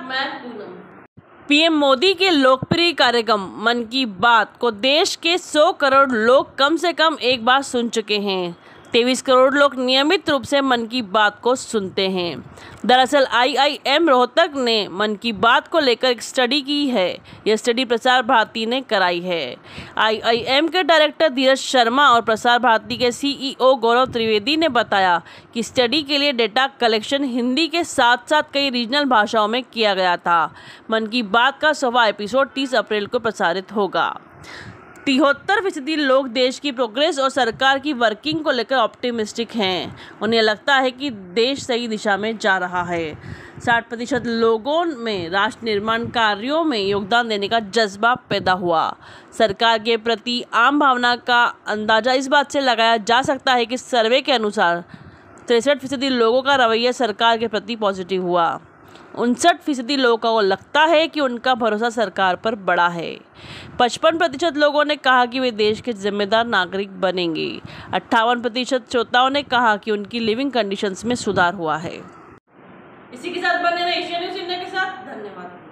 मैं पूनम। पीएम मोदी के लोकप्रिय कार्यक्रम मन की बात को देश के 100 करोड़ लोग कम से कम एक बार सुन चुके हैं। 23 करोड़ लोग नियमित रूप से मन की बात को सुनते हैं। दरअसल IIM रोहतक ने मन की बात को लेकर एक स्टडी की है। यह स्टडी प्रसार भारती ने कराई है। IIM के डायरेक्टर धीरज शर्मा और प्रसार भारती के CEO गौरव त्रिवेदी ने बताया कि स्टडी के लिए डेटा कलेक्शन हिंदी के साथ साथ कई रीजनल भाषाओं में किया गया था। मन की बात का 100वां एपिसोड 30 अप्रैल को प्रसारित होगा। 73% लोग देश की प्रोग्रेस और सरकार की वर्किंग को लेकर ऑप्टिमिस्टिक हैं। उन्हें लगता है कि देश सही दिशा में जा रहा है। 60% लोगों में राष्ट्र निर्माण कार्यों में योगदान देने का जज्बा पैदा हुआ। सरकार के प्रति आम भावना का अंदाजा इस बात से लगाया जा सकता है कि सर्वे के अनुसार 63% लोगों का रवैया सरकार के प्रति पॉजिटिव हुआ। 59% लोगों को लगता है कि उनका भरोसा सरकार पर बढ़ा है। 55% लोगों ने कहा कि वे देश के जिम्मेदार नागरिक बनेंगे। 58% श्रोताओं ने कहा कि उनकी लिविंग कंडीशंस में सुधार हुआ है। इसी के साथ बने रहिए एशिया न्यूज़ इंडिया के साथ। धन्यवाद।